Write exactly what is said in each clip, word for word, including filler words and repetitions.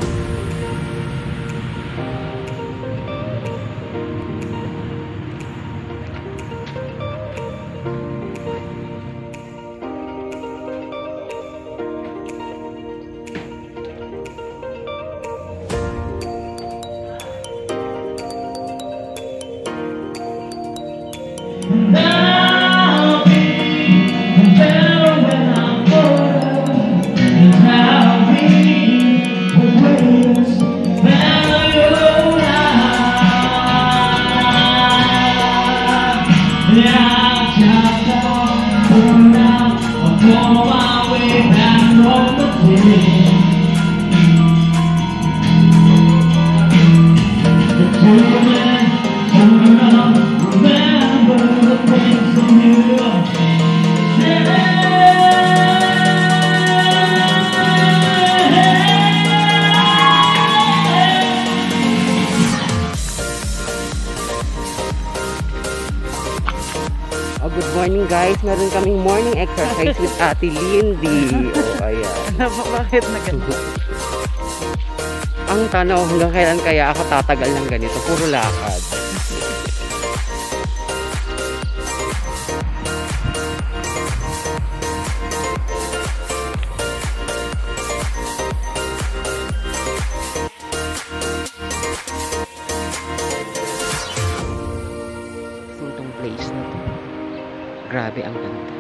Good morning guys, meron kaming morning exercise with Ate Lindy. Oh, ayan. Bakit na ganito? Ang tanaw, hanggang kailan kaya ako tatagal ng ganito? Puro lakad. Itong place na to. Grabe ang ganda.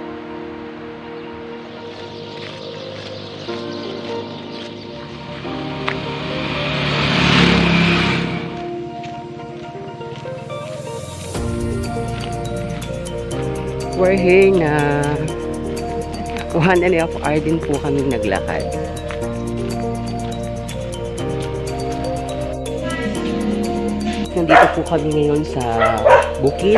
We're here na. one and a half hour din po kami naglakad. Nandito po kami ngayon sa bukid.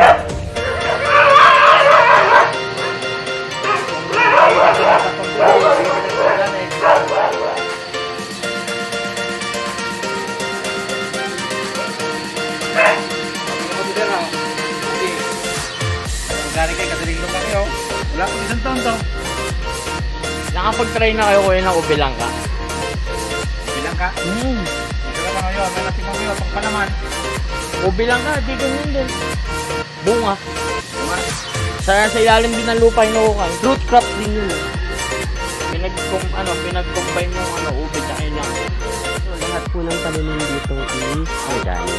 Galing kayo, kasiliglo ka kayo. Wala kong isang taon to. Nakapag-try na kayo kuya ng ubilang ka? Ubilang ka? Hmm. Ubilang ka ngayon, may natin mo ngayon, pang palaman. Ubilang ka, di ganyan din. Bunga. Bunga? Sa, sa ilalim din ng lupa inuukan. Root crop din yun. Pinag-com, ano, pinag-combine yung ano, ubi tsaka yun lang. So, lahat po ng pananim dito is organic.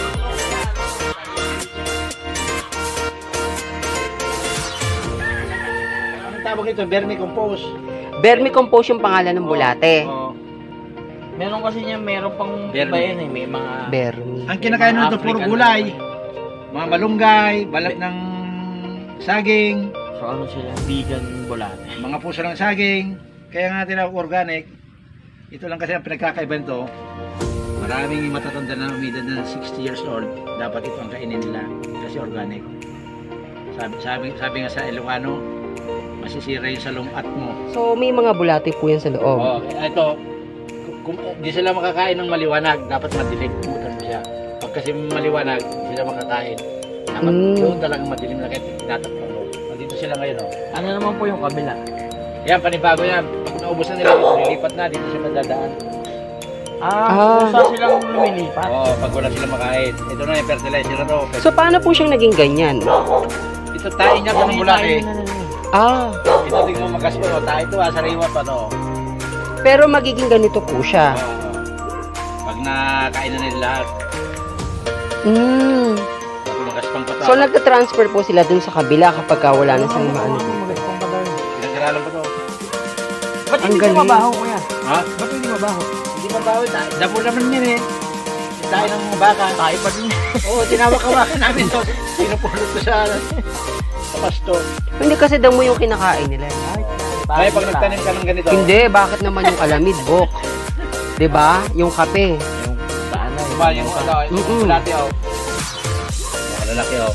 Tawag ito, vermicompost. Vermicompost yung pangalan ng bulate. Oo. Oh, oh. Meron kasi niya, meron pang iba yan eh, may mga... Vermi. Ang kinakain nito, puro gulay. Mga malunggay, balat ng saging. So ano sila, vegan bulate. Mga puso ng saging. Kaya nga tinawag organic. Ito lang kasi ang pinagkakaiba nito. Maraming matatanda na umidad na sixty years old. Dapat ito ang kainin nila kasi organic. Sabi, sabi, sabi nga sa Ilocano, masisira yung sa lungat mo. So, may mga bulate po yan sa loob. Oo, ito, kung di sila makakain ng maliwanag, dapat madilim. Butan mo siya. Pag kasi maliwanag, di sila makakain. Dapat Mm. doon talagang madilim na kahit tinatakpan mo. Nandito sila ngayon, oh. Ano naman po yung kabila? Yan, panibago yan. Pag naubos na nila dito, lilipat na, dito sila dadaan. Ah, Ah. kung saan silang lumilipat? Oo, pag wala sila makain. Ito na yung fertilizer na to. So, paano po siyang naging ganyan? Ito tayo niya kung bulate. Ah, Ito tingnan mo magasto. Tayo ito ha, sariwa pa to. pero magiging ganito po siya. Oo. Pag nakain na nila lahat, Mm. pag magaspang pa to. So, nagka-transfer po sila dun sa kabila kapag ka wala na silang maano dito. Pinag-aralan pa to. Ba't Ang hindi galing. ko mabaho kuya? Ha? Ba't hindi mabaho? Hindi pa bawi tayo. Dapol naman yan eh. Tayo ng mga baka. Tayo pa din. Oo, tinawag ka baka namin to. Pinupulot ko sa, sa pasto. Hindi kasi damo yung kinakain nila. Ay, pag nagtanim ka ng ganito. Hindi, bakit naman yung alamid, Bok? 'Di ba? Yung kape. Yung saan na. Diba yung ano, yung Mm-mm. bulate oh. Yung malalaki oh.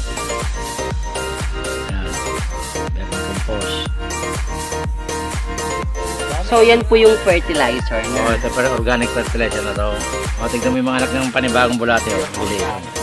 Yan. Vermicompost. So, yan po yung fertilizer Oh, na. ito para organic fertilizer na to. O, tignan mo yung mga anak ng panibagong bulate oh. Huli.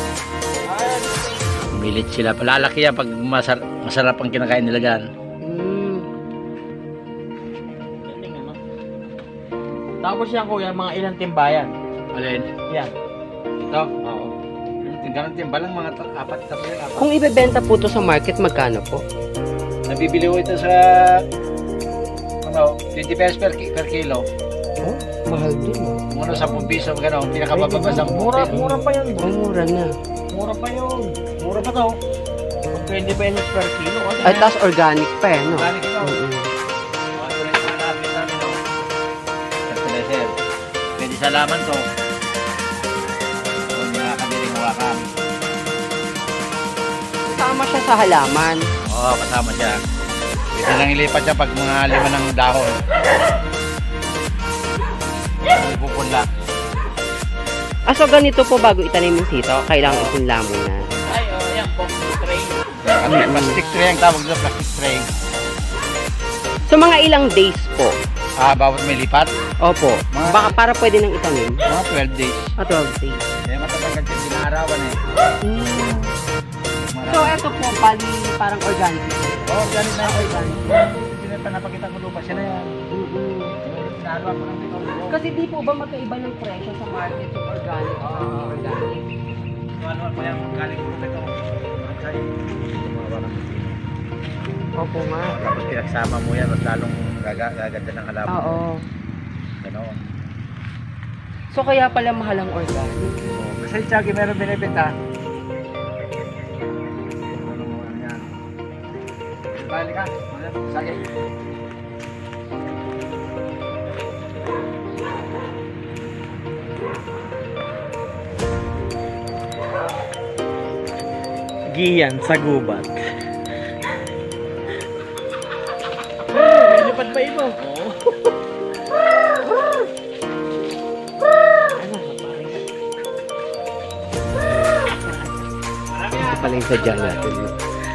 Milit sila. Palalaki yan pag masar masarap ang kinakain nila dyan. Mm. Tapos yan kuya, mga ilang timbayan. Alin? Yan. Ito? Oo. Ganun timba lang, mga ta- apat, tatlo, apat. Kung ibebenta po to sa market, magkano po? Nabibili ko ito sa ano, twenty pesos per, ki- per kilo. Oh, mahal din. Oh. Ano, ten piso, gano'n. Pinakababa sa Mura, mura pa yun. Oh, mura na. Mura pa yun. Mura pa to. twenty pesos per kilo. Kasi Ay, tas organic pa eh, no? Organic ito. Mm-mm. Oh, ito rin yung hanapin namin, no? Fertilizer. Pwede sa laman to. Kung nakakamiling hawakan. Tama siya sa halaman. Oo, kasama siya. Pwede lang ilipat siya pag mga lima ng dahon. Pupunla. Ah, so ganito po bago itanim yung sito, kailangan ipunla muna. ay, oh, yan, box tray. Kasi plastic tray ang tawag doon, plastic tray. So mga ilang days po? Ah, bawat may lipat? Opo. Mga- Baka para pwede nang itanim? Mga twelve days. Ah, twelve days. Kaya matatagal siya binaarawan eh. Mm. So eto po, bali parang organic. Oo, ganit na yung organic. Hindi na pa napakita ko lupa siya na yan. Mm-mm. Binaarawan ko lang dito. Kasi di po ba magkaiba ng presyo sa market yung organic at hindi organic? Ano pa yung galing ko ito? Sa'yo. Opo nga. Tapos pinagsama mo yan, mas lalong gaga- gaganda ng halaman. Oo. Ganon. So kaya pala mahal ang organic. Oo, kasi Echague meron binibenta. Ano mo ano yan? Balik ka. Sige. Giyan sa gubat. May lipad pa ito. Oo. Ito pala yung sadya natin. No?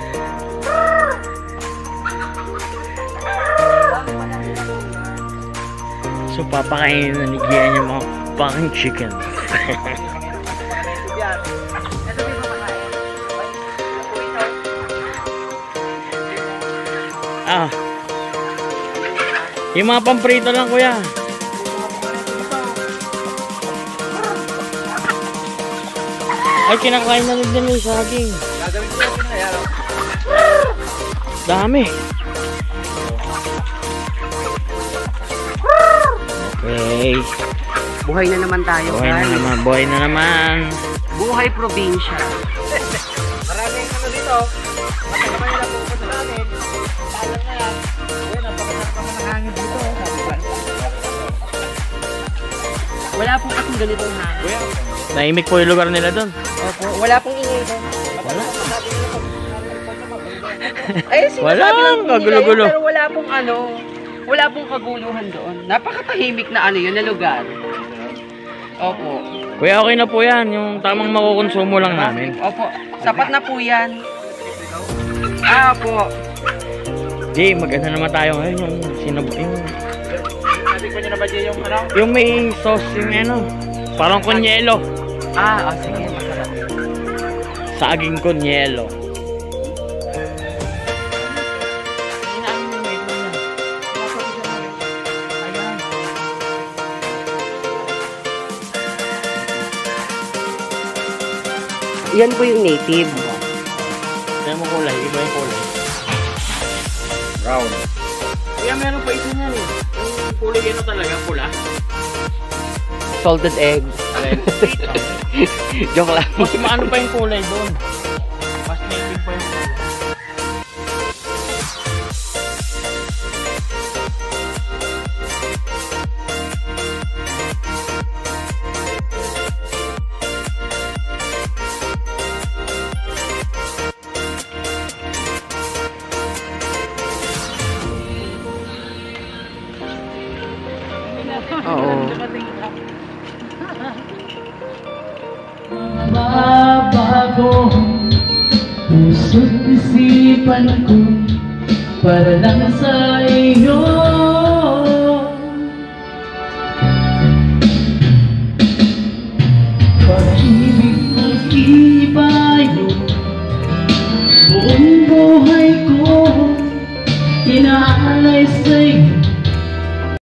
So papakainin na ni Giyan yung mga pang chicken. Ah. Yung mga pamprito lang kuya. Ay kinakain na rin din yung saging. Gagawin ko yun na yan. Dami. Okay. Buhay na naman tayo, Buhay na guys. naman. Buhay na naman. Buhay probinsya. Maraming ano dito. Basta naman nila pupunta namin. Talang na yan. Uy, napakasarap naman ng hangin dito. Sabi ba? Wala pong kasing ganitong hangin. Naimik po yung lugar nila doon. Opo, wala pong ingay doon. Wala. Ay, sinasabi Wala, lang po nila kagulo-gulo. yun, pero wala pong ano, wala pong kaguluhan doon. Napakatahimik na ano yun, na lugar. Opo. Kuya okay na po yan. Yung tamang makukonsumo lang namin. Opo, sapat na po yan. Ah, opo. Di, mag-ano naman tayo ngayon. Yung sinab... Yung, Sabi ko niya na ba dyan yung ano? yung may sauce yung ano. Parang kunyelo. Ah, oh, sige, masarap. Saging kunyelo. Yan po yung native. Kaya mo kulay, iba yung kulay. Brown. Kaya meron pa isa niyan eh. Yung kulay ano talaga, pula. Salted egg. Joke lang. Mas maano pa yung kulay doon. Mas native pa yung kulay. Oo. Mabago puso't isipan ko para lang sa iyo